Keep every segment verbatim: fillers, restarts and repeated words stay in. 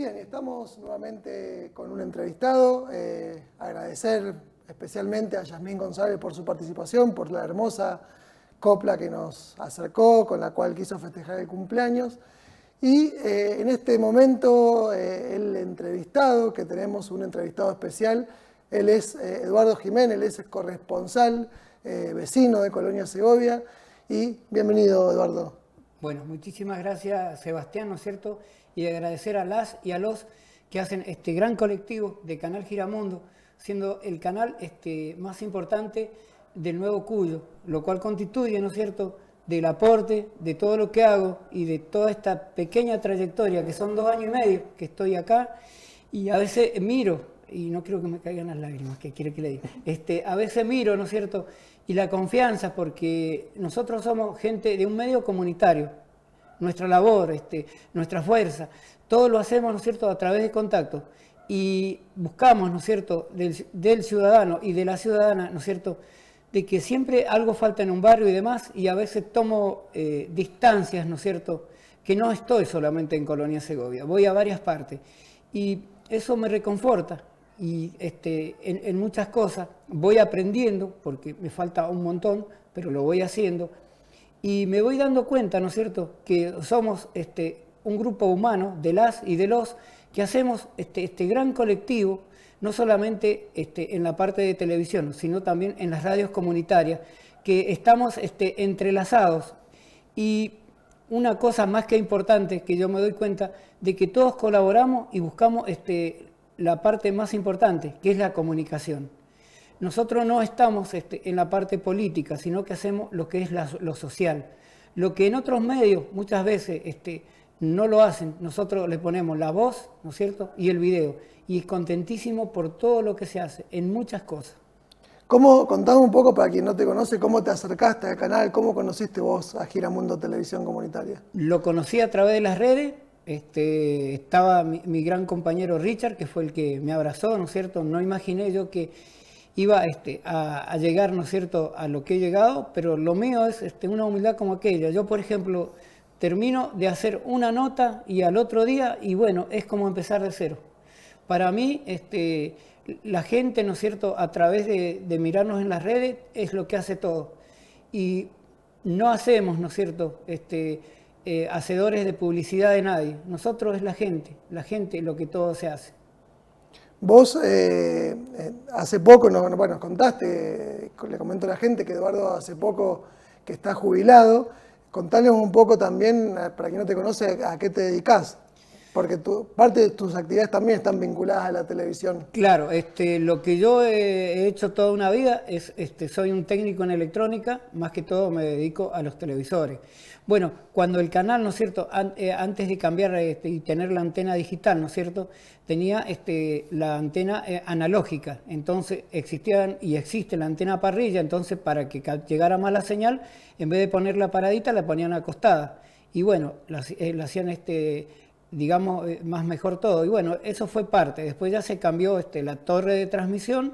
Bien, estamos nuevamente con un entrevistado. Eh, agradecer especialmente a Yasmín González por su participación, por la hermosa copla que nos acercó, con la cual quiso festejar el cumpleaños. Y eh, en este momento eh, el entrevistado, que tenemos un entrevistado especial, él es eh, Eduardo Jiménez, él es corresponsal, eh, vecino de Colonia Segovia. Y bienvenido, Eduardo. Bueno, muchísimas gracias, Sebastián, ¿no es cierto? Y agradecer a las y a los que hacen este gran colectivo de Canal Giramundo, siendo el canal este, más importante del Nuevo Cuyo, lo cual constituye, ¿no es cierto?, del aporte, de todo lo que hago y de toda esta pequeña trayectoria, que son dos años y medio que estoy acá, y a veces miro, y no quiero que me caigan las lágrimas, que quiere que le diga, este, a veces miro, ¿no es cierto?, y la confianza, porque nosotros somos gente de un medio comunitario, nuestra labor, este, nuestra fuerza, todo lo hacemos, ¿no es cierto?, a través de contacto, y buscamos, ¿no es cierto?, del, del ciudadano y de la ciudadana, ¿no es cierto?, de que siempre algo falta en un barrio y demás, y a veces tomo eh, distancias, ¿no es cierto?, que no estoy solamente en Colonia Segovia, voy a varias partes, y eso me reconforta, y este, en, en muchas cosas voy aprendiendo, porque me falta un montón, pero lo voy haciendo, y me voy dando cuenta, ¿no es cierto?, que somos este, un grupo humano de las y de los que hacemos este, este gran colectivo, no solamente este, en la parte de televisión, sino también en las radios comunitarias, que estamos este, entrelazados. Y una cosa más que importante, que yo me doy cuenta, de que todos colaboramos y buscamos este, la parte más importante, que es la comunicación. Nosotros no estamos este, en la parte política, sino que hacemos lo que es la, lo social. Lo que en otros medios muchas veces este, no lo hacen, nosotros le ponemos la voz, ¿no es cierto?, y el video. Y contentísimo por todo lo que se hace, en muchas cosas. ¿Cómo, contame un poco, para quien no te conoce, cómo te acercaste al canal, cómo conociste vos a Giramundo Televisión Comunitaria? Lo conocí a través de las redes, este, estaba mi, mi gran compañero Richard, que fue el que me abrazó, ¿no es cierto? No imaginé yo que iba este, a, a llegar, ¿no es cierto?, a lo que he llegado, pero lo mío es este, una humildad como aquella. Yo, por ejemplo, termino de hacer una nota y al otro día, y bueno, es como empezar de cero. Para mí, este, la gente, ¿no es cierto?, a través de, de mirarnos en las redes, es lo que hace todo. Y no hacemos, ¿no es cierto?, este, eh, hacedores de publicidad de nadie. Nosotros es la gente, la gente es lo que todo se hace. Vos eh, hace poco, no, bueno, contaste, le comento a la gente que Eduardo hace poco que está jubilado. Contanos un poco también, para quien no te conoce, a qué te dedicás. Porque tu, parte de tus actividades también están vinculadas a la televisión. Claro, este, lo que yo he hecho toda una vida es, este, soy un técnico en electrónica, más que todo me dedico a los televisores. Bueno, cuando el canal, ¿no es cierto?, An eh, antes de cambiar este, y tener la antena digital, ¿no es cierto?, tenía este, la antena eh, analógica, entonces existían y existe la antena parrilla, entonces para que llegara más la señal, en vez de ponerla paradita, la ponían acostada. Y bueno, la, eh, la hacían este... digamos, más mejor todo. Y bueno, eso fue parte. Después ya se cambió este, la torre de transmisión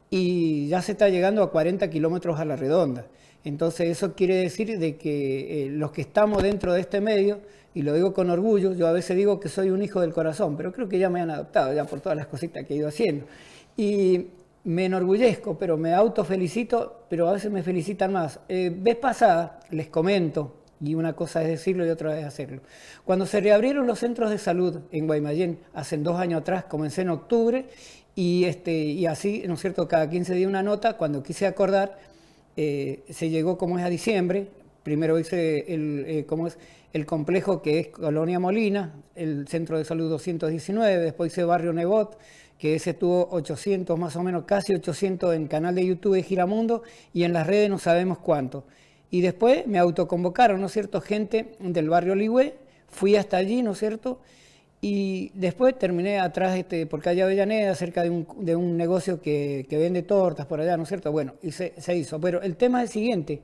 y ya se está llegando a cuarenta kilómetros a la redonda. Entonces eso quiere decir de que eh, los que estamos dentro de este medio, y lo digo con orgullo, yo a veces digo que soy un hijo del corazón, pero creo que ya me han adoptado ya por todas las cositas que he ido haciendo. Y me enorgullezco, pero me autofelicito, pero a veces me felicitan más. Eh, vez pasada, les comento, y una cosa es decirlo y otra es hacerlo. Cuando se reabrieron los centros de salud en Guaymallén, hace dos años atrás, comencé en octubre, y, este, y así, ¿no es cierto?, cada quince días una nota. Cuando quise acordar, eh, se llegó como es a diciembre. Primero hice el, eh, como es, el complejo que es Colonia Molina, el centro de salud doscientos diecinueve, después hice Barrio Nebot, que ese tuvo ochocientos más o menos, casi ochocientos en canal de YouTube de Giramundo, y en las redes no sabemos cuánto. Y después me autoconvocaron, ¿no es cierto?, gente del barrio Ligüe, fui hasta allí, ¿no es cierto?, y después terminé atrás este, por calle Avellaneda, cerca de un, de un negocio que, que vende tortas por allá, ¿no es cierto? Bueno, y se, se hizo. Pero el tema es el siguiente,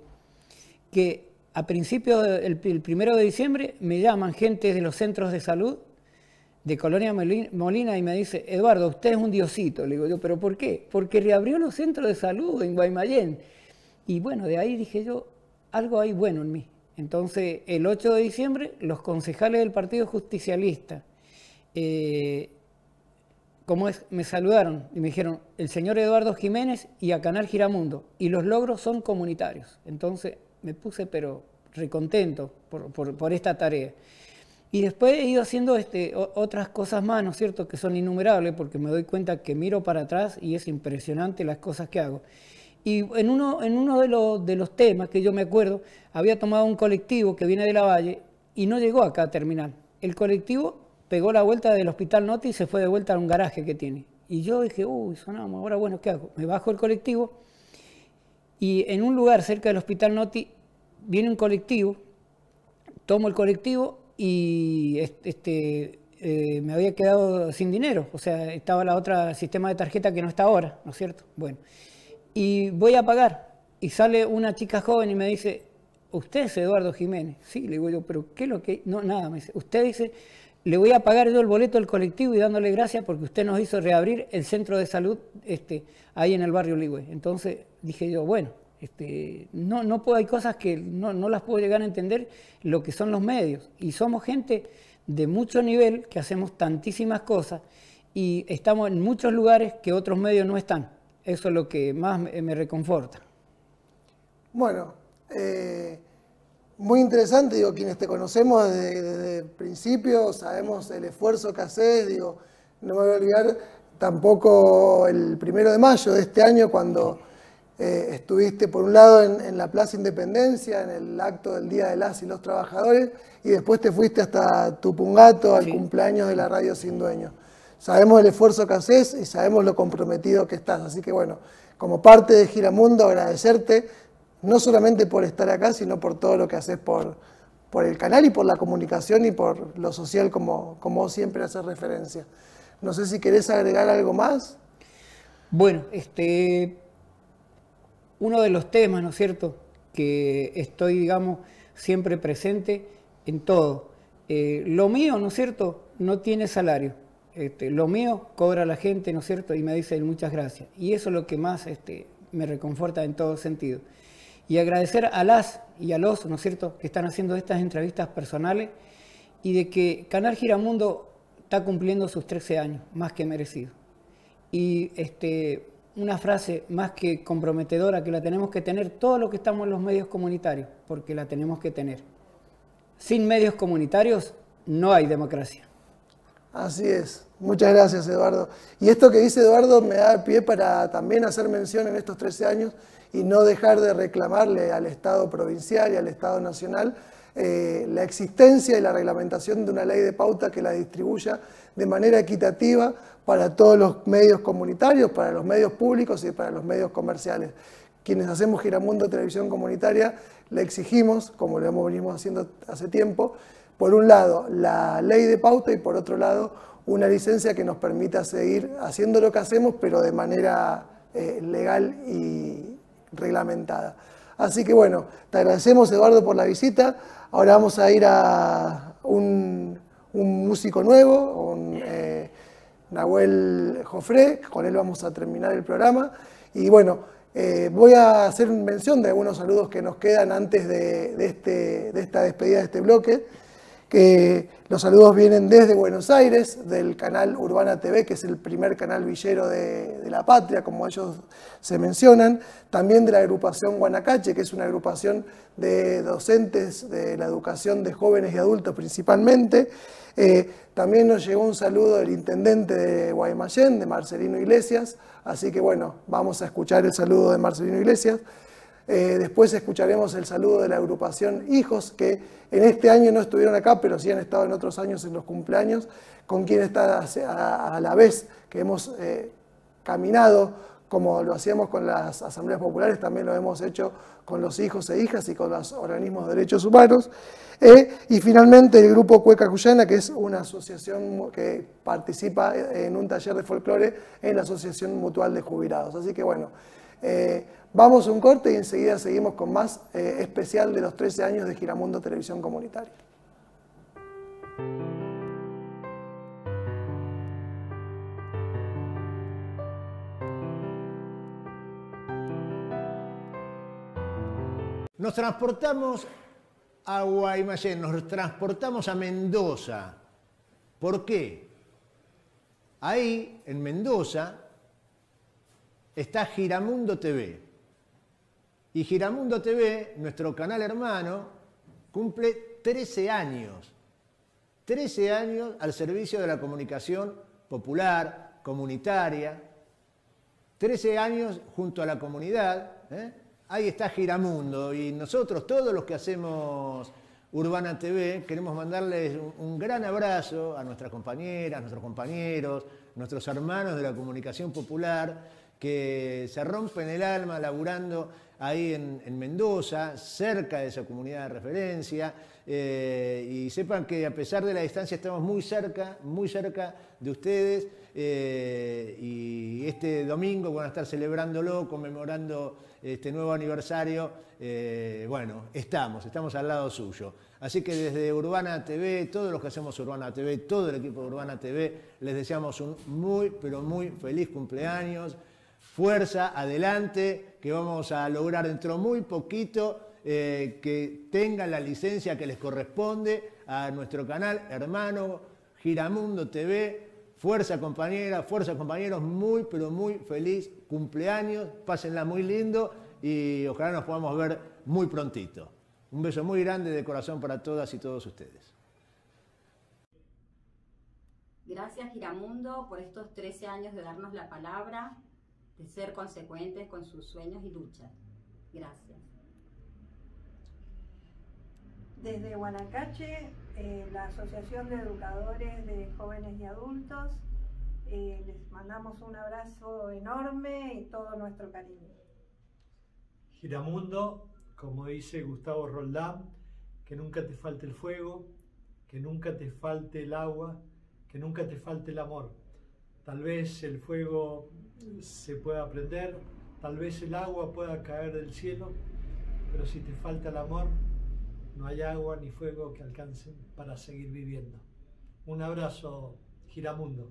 que a principios del el primero de diciembre me llaman gente de los centros de salud de Colonia Molina y me dice: Eduardo, usted es un diosito. Le digo yo, ¿pero por qué? Porque reabrió los centros de salud en Guaymallén. Y bueno, de ahí dije yo, algo hay bueno en mí. Entonces, el ocho de diciembre, los concejales del Partido Justicialista eh, ¿cómo es? Me saludaron y me dijeron, el señor Eduardo Jiménez y a Canal Giramundo, y los logros son comunitarios. Entonces me puse pero recontento por, por, por esta tarea. Y después he ido haciendo este, otras cosas más, ¿no es cierto?, que son innumerables, porque me doy cuenta que miro para atrás y es impresionante las cosas que hago. Y en uno, en uno de, los, de los temas que yo me acuerdo, había tomado un colectivo que viene de la Valle y no llegó acá a terminal. El colectivo pegó la vuelta del Hospital Noti y se fue de vuelta a un garaje que tiene. Y yo dije, uy, sonamos, ahora bueno, ¿qué hago? Me bajo el colectivo y en un lugar cerca del Hospital Noti viene un colectivo, tomo el colectivo y este, eh, me había quedado sin dinero, o sea, estaba la otra sistema de tarjeta que no está ahora, ¿no es cierto? Bueno, y voy a pagar y sale una chica joven y me dice, ¿usted es Eduardo Jiménez? Sí, le digo yo, pero ¿qué es lo que...? No, nada, me dice, usted dice, le voy a pagar yo el boleto del colectivo y dándole gracias porque usted nos hizo reabrir el centro de salud este, ahí en el barrio Ligüe. Entonces dije yo, bueno, Este, no, no puedo, hay cosas que no, no las puedo llegar a entender lo que son los medios. Y somos gente de mucho nivel que hacemos tantísimas cosas y estamos en muchos lugares que otros medios no están. Eso es lo que más me, me reconforta. Bueno, eh, muy interesante, digo, quienes te conocemos desde, desde el principio, sabemos el esfuerzo que haces, digo, no me voy a olvidar tampoco el primero de mayo de este año cuando... Eh, estuviste por un lado en, en la Plaza Independencia, en el acto del Día de las y los Trabajadores, y después te fuiste hasta Tupungato al sí. cumpleaños de la Radio Sin Dueño. Sabemos el esfuerzo que haces y sabemos lo comprometido que estás, así que bueno, como parte de Giramundo agradecerte, no solamente por estar acá, sino por todo lo que haces por, por el canal y por la comunicación y por lo social como, como siempre haces referencia. No sé si querés agregar algo más. Bueno, este... uno de los temas, ¿no es cierto?, que estoy, digamos, siempre presente en todo. Eh, lo mío, ¿no es cierto?, no tiene salario. Este, lo mío cobra la gente, ¿no es cierto?, y me dicen muchas gracias. Y eso es lo que más este, me reconforta en todo sentido. Y agradecer a las y a los, ¿no es cierto?, que están haciendo estas entrevistas personales y de que Canal Giramundo está cumpliendo sus trece años, más que merecido. Y este... una frase más que comprometedora, que la tenemos que tener todos los que estamos en los medios comunitarios, porque la tenemos que tener. Sin medios comunitarios no hay democracia. Así es. Muchas gracias, Eduardo. Y esto que dice Eduardo me da pie para también hacer mención en estos trece años y no dejar de reclamarle al Estado provincial y al Estado nacional eh, la existencia y la reglamentación de una ley de pauta que la distribuya de manera equitativa para todos los medios comunitarios, para los medios públicos y para los medios comerciales. Quienes hacemos Giramundo Televisión Comunitaria le exigimos, como lo hemos venido haciendo hace tiempo, por un lado la ley de pauta y por otro lado una licencia que nos permita seguir haciendo lo que hacemos, pero de manera eh, legal y reglamentada. Así que bueno, te agradecemos, Eduardo, por la visita. Ahora vamos a ir a un, un músico nuevo, un, eh, Nahuel Jofré, con él vamos a terminar el programa. Y bueno, eh, voy a hacer mención de algunos saludos que nos quedan antes de, de, este, de esta despedida de este bloque. Que los saludos vienen desde Buenos Aires, del canal Urbana T V, que es el primer canal villero de, de la patria, como ellos se mencionan. También de la agrupación Guanacache, que es una agrupación de docentes de la educación de jóvenes y adultos principalmente. Eh, también nos llegó un saludo del intendente de Guaymallén, de Marcelino Iglesias. Así que bueno, vamos a escuchar el saludo de Marcelino Iglesias. Eh, después escucharemos el saludo de la agrupación Hijos, que en este año no estuvieron acá, pero sí han estado en otros años en los cumpleaños, con quien está a, a la vez que hemos eh, caminado, como lo hacíamos con las asambleas populares, también lo hemos hecho con los hijos e hijas y con los organismos de derechos humanos. Eh, y finalmente el grupo Cueca Cuyana, que es una asociación que participa en un taller de folclore en la Asociación Mutual de Jubilados. Así que bueno, eh, vamos a un corte y enseguida seguimos con más eh, especial de los trece años de Giramundo Televisión Comunitaria. Nos transportamos a Guaymallén, nos transportamos a Mendoza. ¿Por qué? ahí, en Mendoza, está Giramundo T V. Y Giramundo T V, nuestro canal hermano, cumple trece años. trece años al servicio de la comunicación popular, comunitaria. trece años junto a la comunidad. ¿eh? Ahí está Giramundo. Y nosotros, todos los que hacemos Urbana T V, queremos mandarles un, un gran abrazo a nuestras compañeras, nuestros compañeros, nuestros hermanos de la comunicación popular, que se rompen el alma laburando ahí en, en Mendoza, cerca de esa comunidad de referencia, eh, y sepan que a pesar de la distancia estamos muy cerca, muy cerca de ustedes, eh, y este domingo van a estar celebrándolo, conmemorando este nuevo aniversario, eh, bueno, estamos, estamos al lado suyo. Así que desde Urbana T V, todos los que hacemos Urbana T V, todo el equipo de Urbana T V, les deseamos un muy, pero muy feliz cumpleaños. Fuerza, adelante, que vamos a lograr dentro muy poquito eh, que tengan la licencia que les corresponde a nuestro canal hermano Giramundo T V. Fuerza compañera, fuerza compañeros, muy pero muy feliz cumpleaños, pásenla muy lindo y ojalá nos podamos ver muy prontito. Un beso muy grande de corazón para todas y todos ustedes. Gracias Giramundo por estos trece años de darnos la palabra, de ser consecuentes con sus sueños y luchas. Gracias. Desde Guanacache, eh, la Asociación de Educadores de Jóvenes y Adultos, eh, les mandamos un abrazo enorme y todo nuestro cariño. Giramundo, como dice Gustavo Roldán, que nunca te falte el fuego, que nunca te falte el agua, que nunca te falte el amor. Tal vez el fuego se pueda prender, tal vez el agua pueda caer del cielo, pero si te falta el amor, no hay agua ni fuego que alcancen para seguir viviendo. Un abrazo, Giramundo.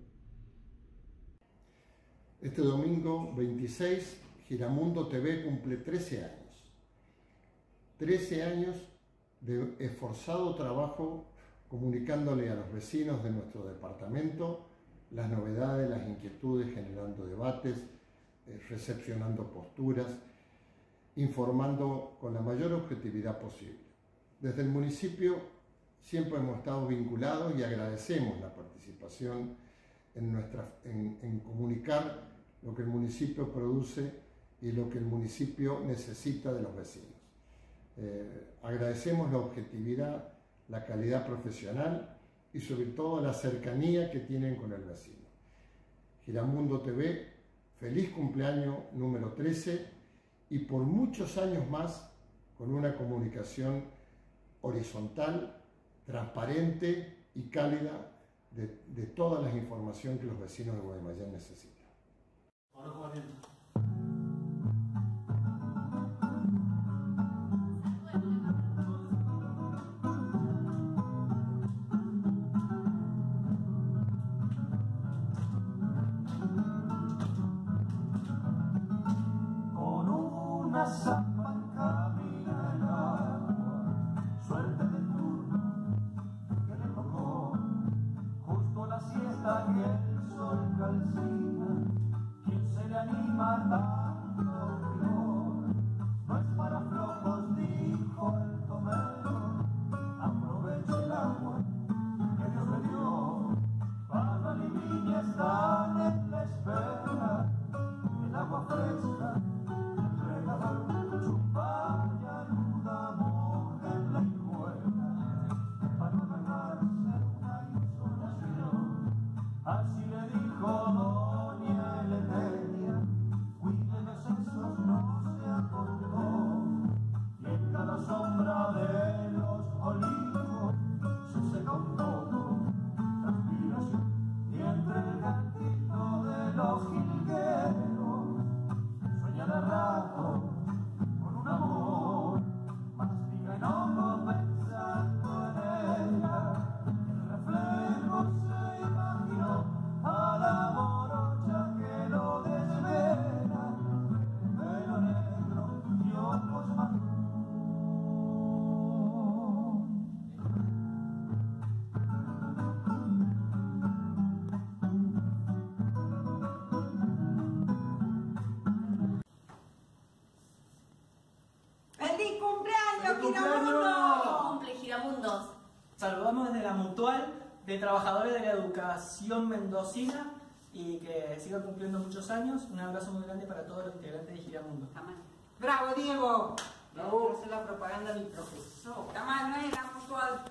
Este domingo veintiséis, Giramundo T V cumple trece años. trece años de esforzado trabajo comunicándole a los vecinos de nuestro departamento las novedades, las inquietudes, generando debates, eh, recepcionando posturas, informando con la mayor objetividad posible. Desde el municipio siempre hemos estado vinculados y agradecemos la participación en, nuestra, en, en comunicar lo que el municipio produce y lo que el municipio necesita de los vecinos. Eh, agradecemos la objetividad, la calidad profesional y sobre todo la cercanía que tienen con el vecino. Giramundo T V, feliz cumpleaños número trece y por muchos años más con una comunicación horizontal, transparente y cálida de, de toda la información que los vecinos de Guaymallén necesitan. Así le dijo doña Eleuteria, cuide virtual de trabajadores de la educación mendocina y que siga cumpliendo muchos años. Un abrazo muy grande para todos los integrantes de Giramundo. ¡Bravo, Diego! Bravo. Quiero hacer la propaganda de mi profesor. ¡La Manuela, puntual!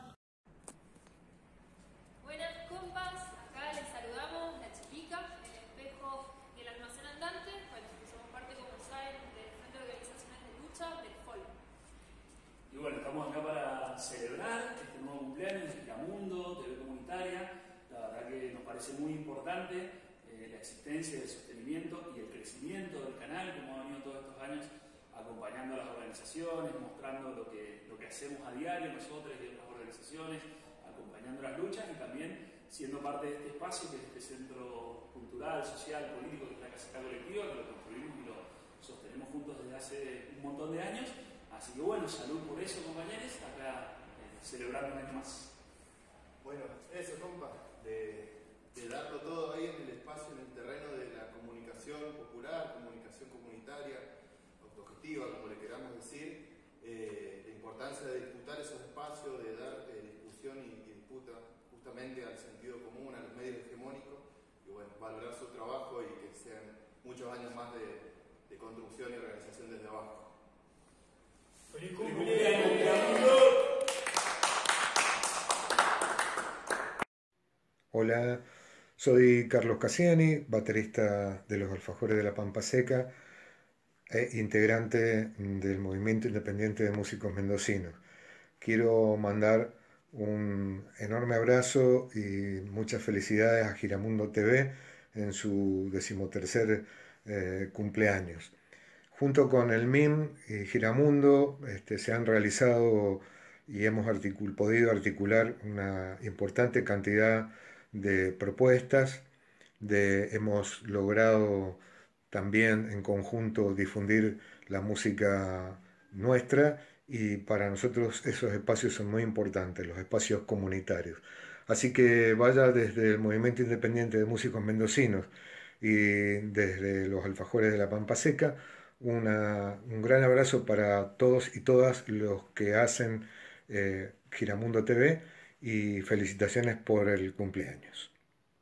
Buenas compas, acá les saludamos la Chiquica, el espejo y el almacén andante, bueno, que somos parte, como saben, del Frente de Organizaciones de Lucha del F O L. Y bueno, estamos acá para celebrar este nuevo cumpleaños de Giramundo, T V Comunitaria. La verdad que nos parece muy importante eh, la existencia, el sostenimiento y el crecimiento del canal, como ha venido todos estos años, acompañando a las organizaciones, mostrando lo que, lo que hacemos a diario nosotros y otras organizaciones, acompañando las luchas y también siendo parte de este espacio, que es este centro cultural, social, político, que es la Caseta Colectiva, que lo construimos y lo sostenemos juntos desde hace un montón de años. Así que bueno, salud por eso, compañeros, acá eh, celebrando un año más. Bueno, eso, compa, de, de darlo todo ahí en el espacio, en el terreno de la comunicación popular, comunicación comunitaria, autogestiva, como le queramos decir, eh, la importancia de disputar esos espacios, de dar eh, discusión y, y disputa justamente al sentido común, a los medios hegemónicos, y bueno, valorar su trabajo y que sean muchos años más de, de construcción y organización desde abajo. ¡Feliz cumpleaños! Hola, soy Carlos Cassiani, baterista de los Alfajores de la Pampa Seca e integrante del Movimiento Independiente de Músicos Mendocinos. Quiero mandar un enorme abrazo y muchas felicidades a Giramundo T V en su decimotercer eh, cumpleaños. Junto con el M I M y Giramundo este, se han realizado y hemos articul- podido articular una importante cantidad de propuestas, de, hemos logrado también en conjunto difundir la música nuestra y para nosotros esos espacios son muy importantes, los espacios comunitarios. Así que vaya desde el Movimiento Independiente de Músicos Mendocinos y desde los Alfajores de la Pampa Seca, una, un gran abrazo para todos y todas los que hacen eh, Giramundo T V y felicitaciones por el cumpleaños.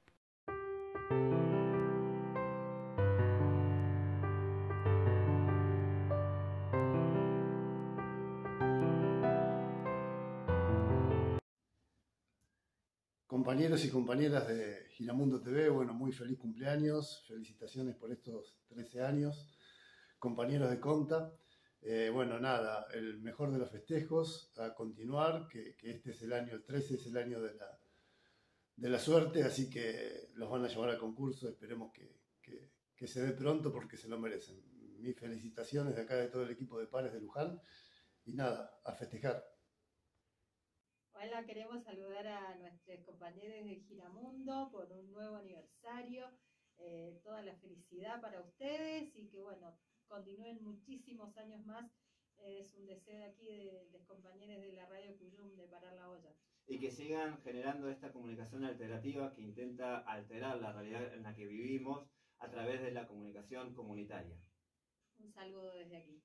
Compañeros y compañeras de Giramundo T V, bueno, muy feliz cumpleaños, felicitaciones por estos trece años. Compañeros de Conta, eh, bueno, nada, el mejor de los festejos, a continuar, que, que este es el año, el trece es el año de la, de la suerte, así que los van a llevar al concurso, esperemos que, que, que se dé pronto porque se lo merecen. Mis felicitaciones de acá de todo el equipo de Pares de Luján, y nada, a festejar. Hola, queremos saludar a nuestros compañeros de Giramundo por un nuevo aniversario, eh, toda la felicidad para ustedes y que bueno, continúen muchísimos años más. Es un deseo de aquí de los compañeros de la Radio Cuyum de Parar la Olla. Y que sigan generando esta comunicación alternativa que intenta alterar la realidad en la que vivimos a través de la comunicación comunitaria. Un saludo desde aquí.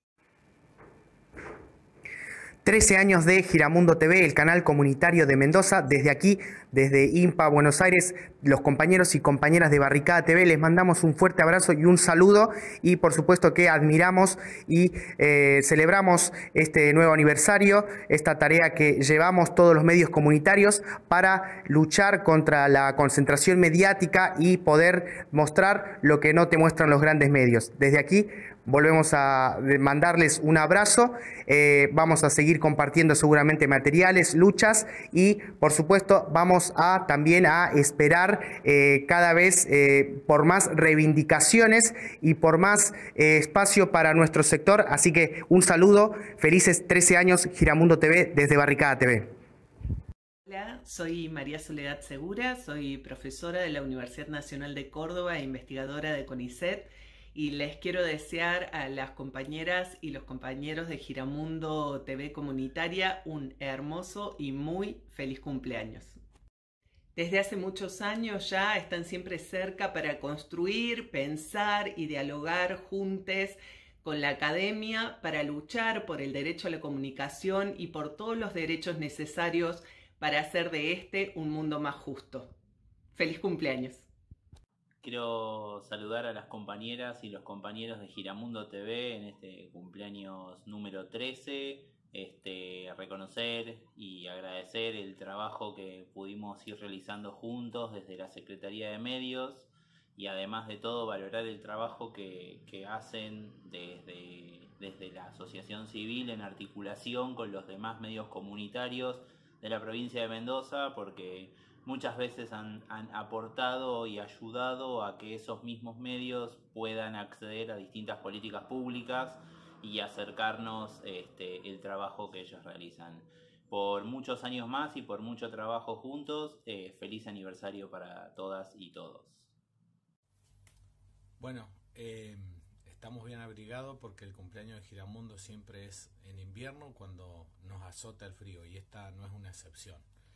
trece años de Giramundo T V, el canal comunitario de Mendoza. Desde aquí, desde IMPA, Buenos Aires, los compañeros y compañeras de Barricada T V, les mandamos un fuerte abrazo y un saludo. Y por supuesto que admiramos y eh, celebramos este nuevo aniversario, esta tarea que llevamos todos los medios comunitarios para luchar contra la concentración mediática y poder mostrar lo que no te muestran los grandes medios. Desde aquí volvemos a mandarles un abrazo, eh, vamos a seguir compartiendo seguramente materiales, luchas y por supuesto vamos a también a esperar eh, cada vez eh, por más reivindicaciones y por más eh, espacio para nuestro sector. Así que un saludo, felices trece años Giramundo T V desde Barricada T V. Hola, soy María Soledad Segura, soy profesora de la Universidad Nacional de Córdoba e investigadora de CONICET. Y les quiero desear a las compañeras y los compañeros de Giramundo T V Comunitaria un hermoso y muy feliz cumpleaños. Desde hace muchos años ya están siempre cerca para construir, pensar y dialogar juntos con la academia para luchar por el derecho a la comunicación y por todos los derechos necesarios para hacer de este un mundo más justo. ¡Feliz cumpleaños! Quiero saludar a las compañeras y los compañeros de Giramundo T V en este cumpleaños número trece, este, reconocer y agradecer el trabajo que pudimos ir realizando juntos desde la Secretaría de Medios y además de todo valorar el trabajo que, que hacen desde, desde la asociación civil en articulación con los demás medios comunitarios de la provincia de Mendoza, porque muchas veces han, han aportado y ayudado a que esos mismos medios puedan acceder a distintas políticas públicas y acercarnos este, el trabajo que ellos realizan. Por muchos años más y por mucho trabajo juntos, eh, feliz aniversario para todas y todos. Bueno, eh, estamos bien abrigados porque el cumpleaños de Giramundo siempre es en invierno cuando nos azota el frío y esta no es una excepción.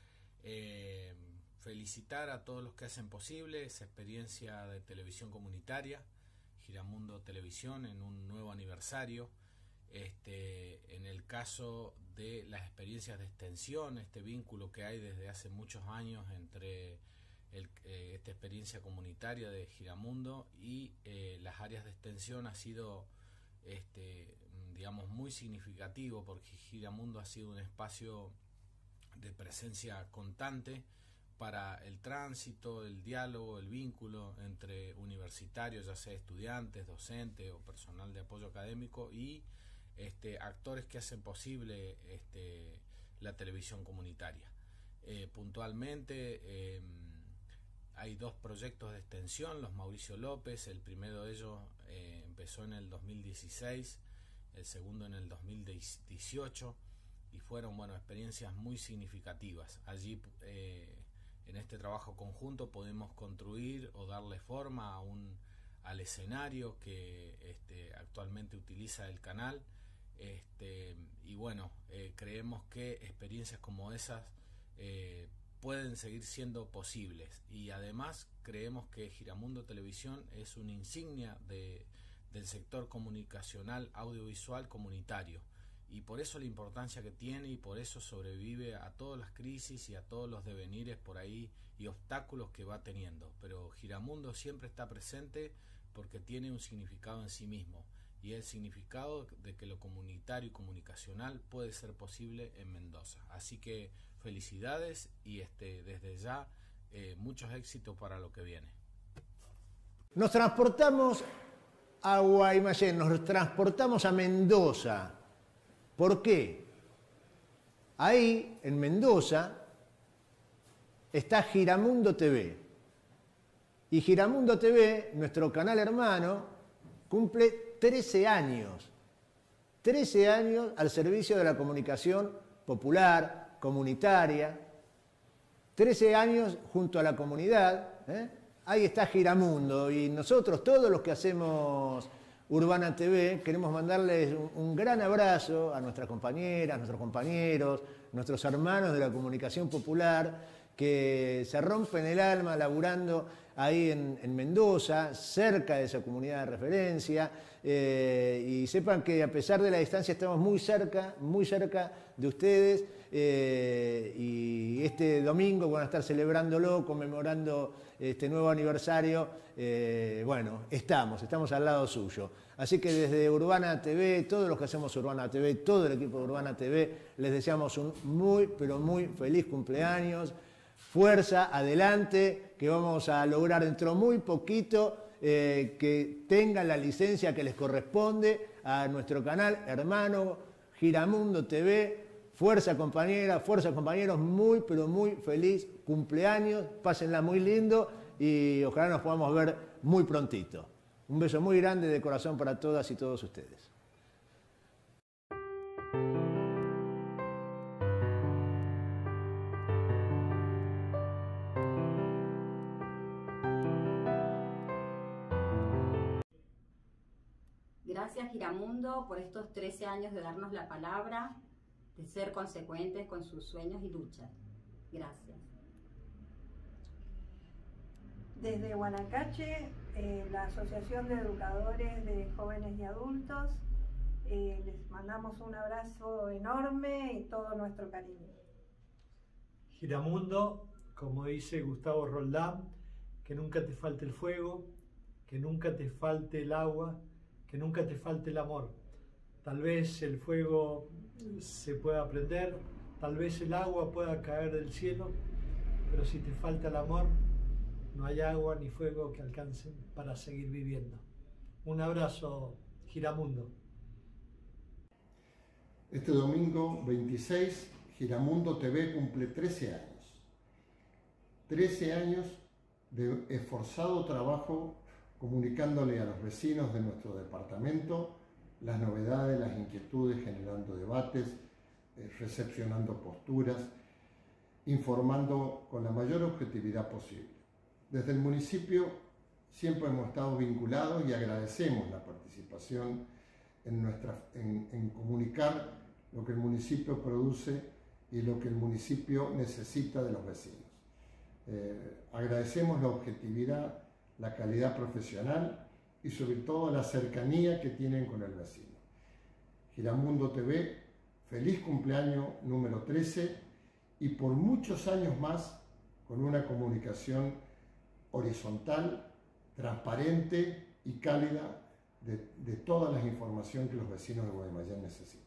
Eh, felicitar a todos los que hacen posible esa experiencia de televisión comunitaria, Giramundo Televisión, en un nuevo aniversario. Este, en el caso de las experiencias de extensión, este vínculo que hay desde hace muchos años entre el, eh, esta experiencia comunitaria de Giramundo y eh, las áreas de extensión ha sido este, digamos muy significativo, porque Giramundo ha sido un espacio de presencia constante para el tránsito, el diálogo, el vínculo entre universitarios, ya sea estudiantes, docentes o personal de apoyo académico, y este, actores que hacen posible este, la televisión comunitaria. Eh, puntualmente eh, hay dos proyectos de extensión, los Mauricio López, el primero de ellos eh, empezó en el dos mil dieciséis, el segundo en el dos mil dieciocho, y fueron bueno, experiencias muy significativas. Allí eh, en este trabajo conjunto podemos construir o darle forma a un, al escenario que este, actualmente utiliza el canal, este, y bueno, eh, creemos que experiencias como esas eh, pueden seguir siendo posibles, y además creemos que Giramundo Televisión es una insignia de, del sector comunicacional audiovisual comunitario, y por eso la importancia que tiene y por eso sobrevive a todas las crisis y a todos los devenires por ahí y obstáculos que va teniendo. Pero Giramundo siempre está presente porque tiene un significado en sí mismo, y el significado de que lo comunitario y comunicacional puede ser posible en Mendoza. Así que felicidades y este, desde ya eh, muchos éxitos para lo que viene. Nos transportamos a Guaymallén, nos transportamos a Mendoza. ¿Por qué? Ahí, en Mendoza, está Giramundo T V. Y Giramundo T V, nuestro canal hermano, cumple trece años. trece años al servicio de la comunicación popular, comunitaria. trece años junto a la comunidad. ¿eh? Ahí está Giramundo. Y nosotros, todos los que hacemos Urbana T V, queremos mandarles un, un gran abrazo a nuestras compañeras, nuestros compañeros, nuestros hermanos de la comunicación popular, que se rompen el alma laburando ahí en, en Mendoza, cerca de esa comunidad de referencia, eh, y sepan que a pesar de la distancia estamos muy cerca, muy cerca de ustedes, eh, y este domingo van a estar celebrándolo, conmemorando este nuevo aniversario, eh, bueno, estamos, estamos al lado suyo. Así que desde Urbana T V, todos los que hacemos Urbana T V, todo el equipo de Urbana T V, les deseamos un muy, pero muy feliz cumpleaños. Fuerza, adelante, que vamos a lograr dentro muy poquito eh, que tengan la licencia que les corresponde a nuestro canal hermano Giramundo T V. Fuerza compañera, fuerza compañeros, muy pero muy feliz cumpleaños, pásenla muy lindo y ojalá nos podamos ver muy prontito. Un beso muy grande de corazón para todas y todos ustedes. Gracias Giramundo por estos trece años de darnos la palabra, de ser consecuentes con sus sueños y luchas. Gracias. Desde Guanacache, eh, la Asociación de Educadores de Jóvenes y Adultos, eh, les mandamos un abrazo enorme y todo nuestro cariño. Giramundo, como dice Gustavo Roldán, que nunca te falte el fuego, que nunca te falte el agua, que nunca te falte el amor. Tal vez el fuego se pueda prender, tal vez el agua pueda caer del cielo, pero si te falta el amor, no hay agua ni fuego que alcancen para seguir viviendo. Un abrazo, Giramundo. Este domingo veintiséis, Giramundo T V cumple trece años. trece años de esforzado trabajo comunicándole a los vecinos de nuestro departamento las novedades, las inquietudes, generando debates, eh, recepcionando posturas, informando con la mayor objetividad posible. Desde el municipio siempre hemos estado vinculados y agradecemos la participación en, nuestra, en, en comunicar lo que el municipio produce y lo que el municipio necesita de los vecinos. Eh, agradecemos la objetividad, la calidad profesional y sobre todo la cercanía que tienen con el vecino. Giramundo T V, feliz cumpleaños número trece y por muchos años más con una comunicación horizontal, transparente y cálida de, de todas las informaciones que los vecinos de Guaymallén necesitan.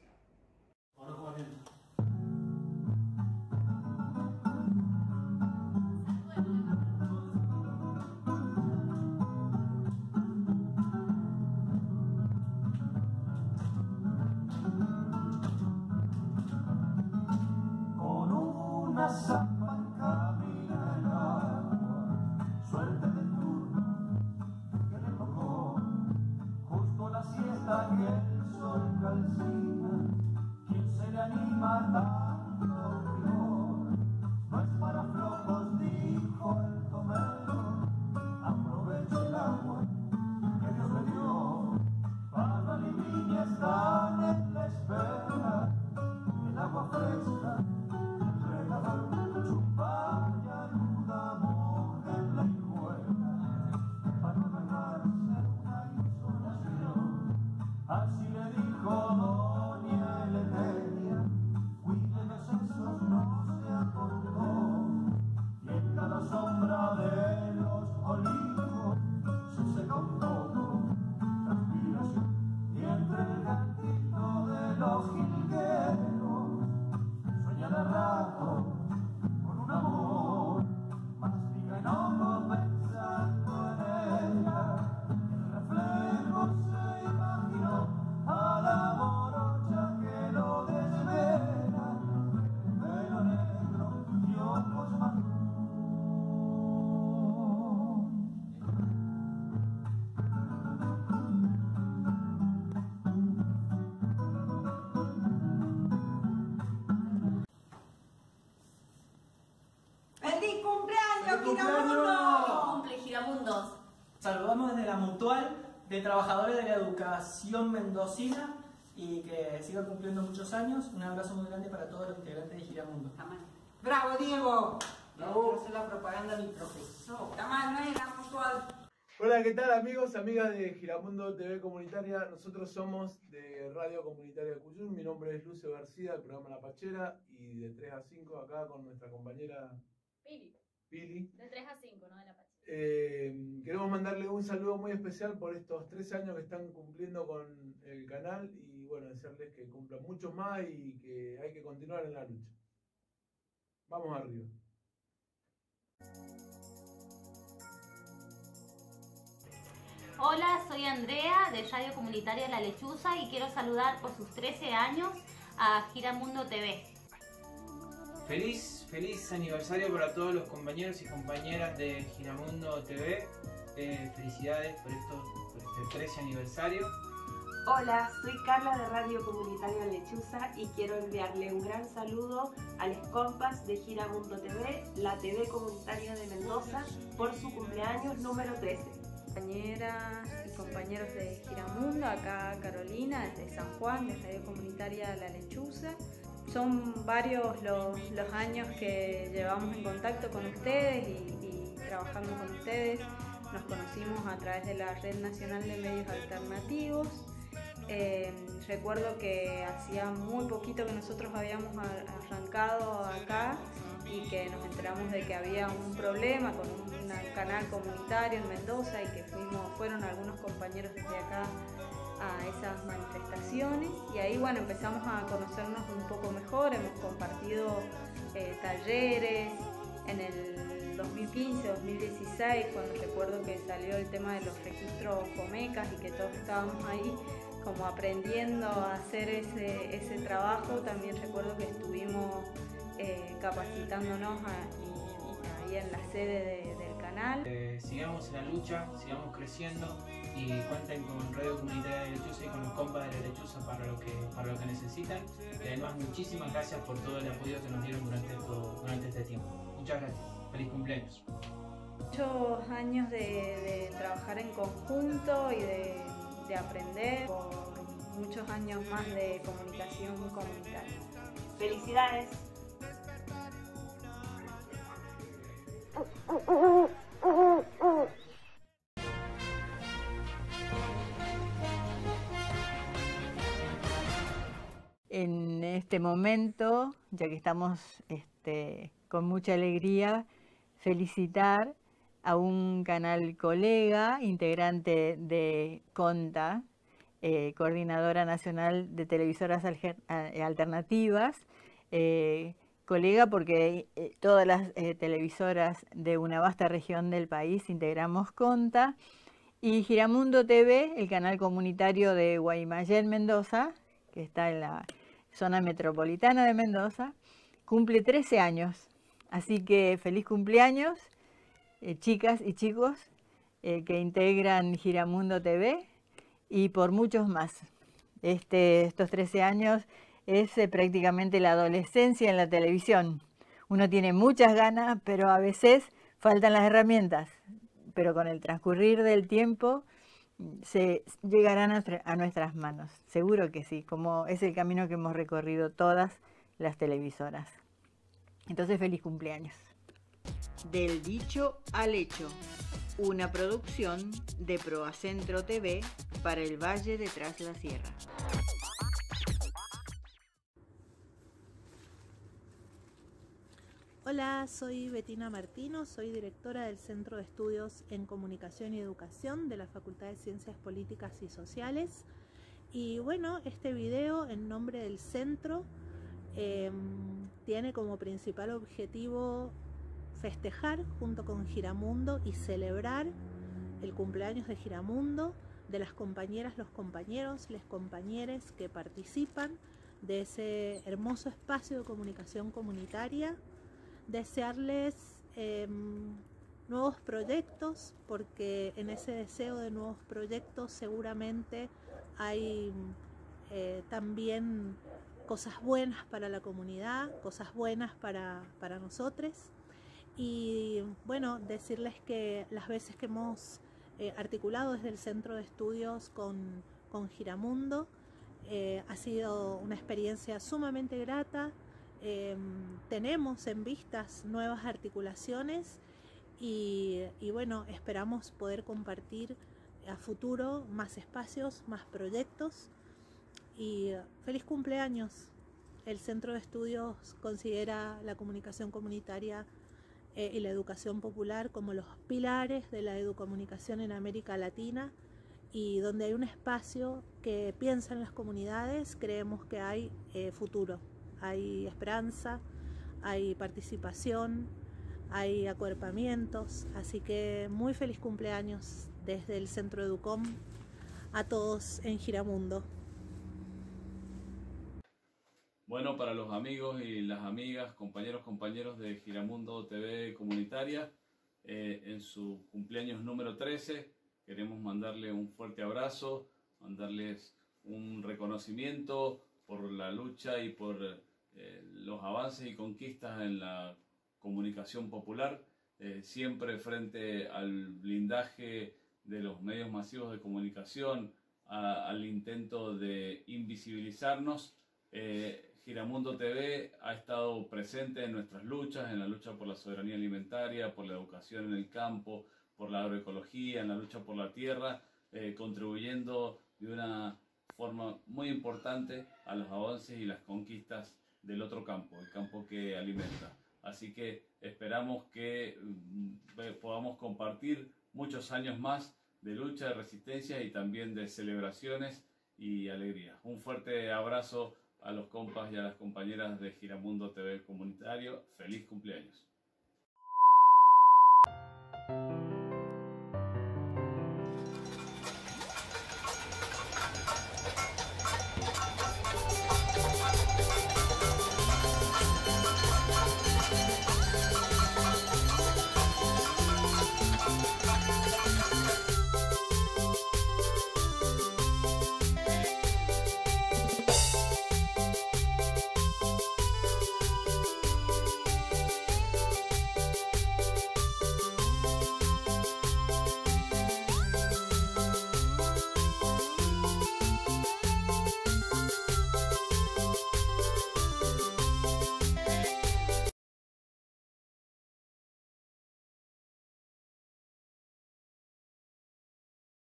Con una zapa camina el agua, suerte del turno que le tocó, justo la siesta que el sol calcina. ¿Quién se le anima tanto rigor? No es para flojos, dijo el tomero, aproveche el agua que Dios le dio. Para y viña están en la espera, el agua fresca, el regador, chupa y aluda, mójenla y juega, para no ganarse una insolación. Así le dijo doña Eleuteria, cuide de esos no se acordó, y en cada sombra de los olivos se seca un poco transpiración, y entre el cantito de los jilgueros sueña de rato con un amor, mastiga enojo pensando en ella, el reflejo se imaginó a la morocha que lo desvela, pelo negro y ojos marrón. ¡Feliz cumpleaños, ¡Feliz Giramundo! ¡Cumple, Giramundos! Saludamos desde la Mutual de Trabajadores de la Educación Mendocina y que siga cumpliendo muchos años. Un abrazo muy grande para todos los integrantes de Giramundo. ¡Bravo, Diego! Bravo. Quiero hacer la propaganda de mi profesor. La mano es la Mutual. Hola, ¿qué tal amigos, amigas de Giramundo T V Comunitaria? Nosotros somos de Radio Comunitaria Cuyum. Mi nombre es Lucio García, del programa La Pachera, y de tres a cinco acá con nuestra compañera Pili. Pili. De tres a cinco, ¿no? De la Pachera. Eh, queremos mandarle un saludo muy especial por estos trece años que están cumpliendo con el canal y bueno, desearles que cumplan muchos más y que hay que continuar en la lucha. Vamos arriba. Hola, soy Andrea de Radio Comunitaria La Lechuza y quiero saludar por sus trece años a Giramundo T V. Feliz, feliz aniversario para todos los compañeros y compañeras de Giramundo T V. Eh, felicidades por, esto, por este trece aniversario. Hola, soy Carla de Radio Comunitaria Lechuza y quiero enviarle un gran saludo a los compas de Giramundo T V, la T V comunitaria de Mendoza, por su cumpleaños número trece. Compañeras y compañeros de Giramundo, acá Carolina desde San Juan, de Radio Comunitaria La Lechuza. Son varios los, los años que llevamos en contacto con ustedes y, y trabajando con ustedes. Nos conocimos a través de la Red Nacional de Medios Alternativos Eh, recuerdo que hacía muy poquito que nosotros habíamos arrancado acá y que nos enteramos de que había un problema con un, un canal comunitario en Mendoza y que fuimos, fueron algunos compañeros desde acá a esas manifestaciones y ahí bueno empezamos a conocernos un poco mejor, hemos compartido eh, talleres en el dos mil quince, dos mil dieciséis, cuando recuerdo que salió el tema de los registros FOMECAS y que todos estábamos ahí como aprendiendo a hacer ese, ese trabajo. También recuerdo que estuvimos eh, capacitándonos a, y, ahí en la sede de, del canal. Eh, sigamos en la lucha, sigamos creciendo y cuenten con Radio Comunitaria de Lechuza y con los compas de la Lechuza para lo que, para lo que necesitan. Y además muchísimas gracias por todo el apoyo que nos dieron durante, esto, durante este tiempo. Muchas gracias. Feliz cumpleaños. Muchos años de, de trabajar en conjunto y de, de aprender, por muchos años más de comunicación comunitaria. ¡Felicidades! En este momento, ya que estamos este, con mucha alegría, felicitar a un canal colega, integrante de CONTA, eh, Coordinadora Nacional de Televisoras Alternativas, eh, colega porque eh, todas las eh, televisoras de una vasta región del país integramos CONTA, y Giramundo T V, el canal comunitario de Guaymallén, Mendoza, que está en la zona metropolitana de Mendoza, cumple trece años. Así que feliz cumpleaños, eh, chicas y chicos eh, que integran Giramundo T V y por muchos más. Este, estos trece años es eh, prácticamente la adolescencia en la televisión. Uno tiene muchas ganas, pero a veces faltan las herramientas. Pero con el transcurrir del tiempo se llegarán a, a nuestras manos. Seguro que sí, como es el camino que hemos recorrido todas las televisoras. Entonces, feliz cumpleaños. Del dicho al hecho, una producción de Proacentro T V para el Valle de Tras la Sierra. Hola, soy Betina Martino, soy directora del Centro de Estudios en Comunicación y Educación de la Facultad de Ciencias Políticas y Sociales. Y bueno, este video en nombre del centro eh, tiene como principal objetivo festejar junto con Giramundo y celebrar el cumpleaños de Giramundo, de las compañeras, los compañeros, les compañeres que participan de ese hermoso espacio de comunicación comunitaria. Desearles eh, nuevos proyectos, porque en ese deseo de nuevos proyectos seguramente hay eh, también cosas buenas para la comunidad, cosas buenas para, para nosotros. Y bueno, decirles que las veces que hemos eh, articulado desde el Centro de Estudios con, con Giramundo, eh, ha sido una experiencia sumamente grata. Eh, tenemos en vistas nuevas articulaciones y, y bueno, esperamos poder compartir a futuro más espacios, más proyectos. Y feliz cumpleaños. El Centro de Estudios considera la comunicación comunitaria eh, y la educación popular como los pilares de la educomunicación en América Latina, y donde hay un espacio que piensa en las comunidades, creemos que hay eh, futuro. Hay esperanza, hay participación, hay acuerpamientos, así que muy feliz cumpleaños desde el Centro Educom a todos en Giramundo. Bueno, para los amigos y las amigas, compañeros, compañeros de Giramundo T V Comunitaria, eh, en su cumpleaños número trece, queremos mandarle un fuerte abrazo, mandarles un reconocimiento por la lucha y por eh, los avances y conquistas en la comunicación popular, eh, siempre frente al blindaje de los medios masivos de comunicación, a, al intento de invisibilizarnos. Eh, Giramundo T V ha estado presente en nuestras luchas, en la lucha por la soberanía alimentaria, por la educación en el campo, por la agroecología, en la lucha por la tierra, eh, contribuyendo de una forma muy importante a los avances y las conquistas del otro campo, el campo que alimenta. Así que esperamos que mm, podamos compartir muchos años más de lucha, de resistencia y también de celebraciones y alegría. Un fuerte abrazo a los compas y a las compañeras de Giramundo T V Comunitario. ¡Feliz cumpleaños!